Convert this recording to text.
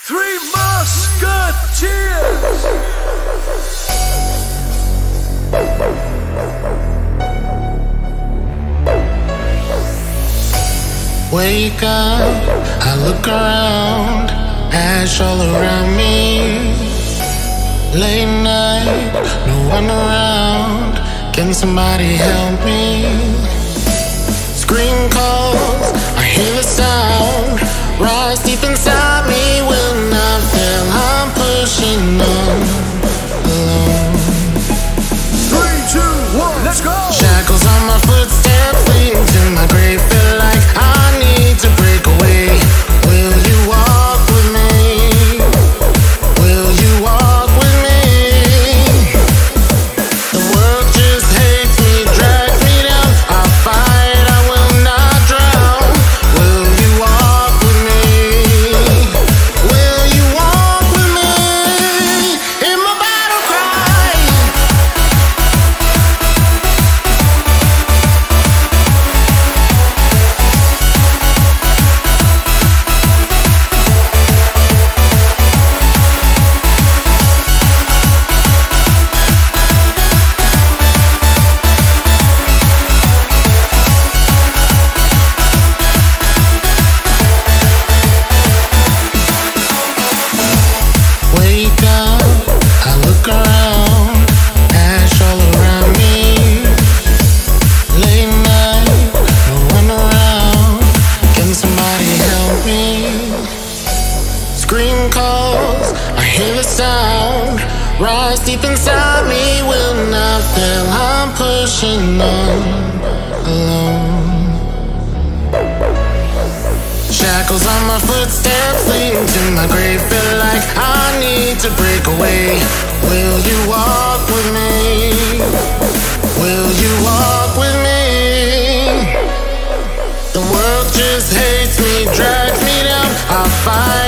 Three Musketeers! Wake up, I look around, ash all around me. Late night, no one around, can somebody help me? Screen calls, I hear the sound, rise deep inside me, will not fail, I'm pushing on alone. 3, 2, 1, let's go! Shackles on my footsteps, leading to my grave, feel like I need to break away. Will you walk with me? Will you walk with me? The world just hates me, drags me down. I fight, I will not drown. Will you walk with me? Will you walk with me? In my battle cry. Wake up, I look around, ash all around me. Late night, no one around, can somebody help me? Screen calls, I hear the sound, rise deep inside me, will not fail, I'm pushing on alone. Shackles on my footsteps, leading to my grave, feel like I need to break away. Will you walk with me? Will you walk with me? The world just hates me, drags me down. I fight.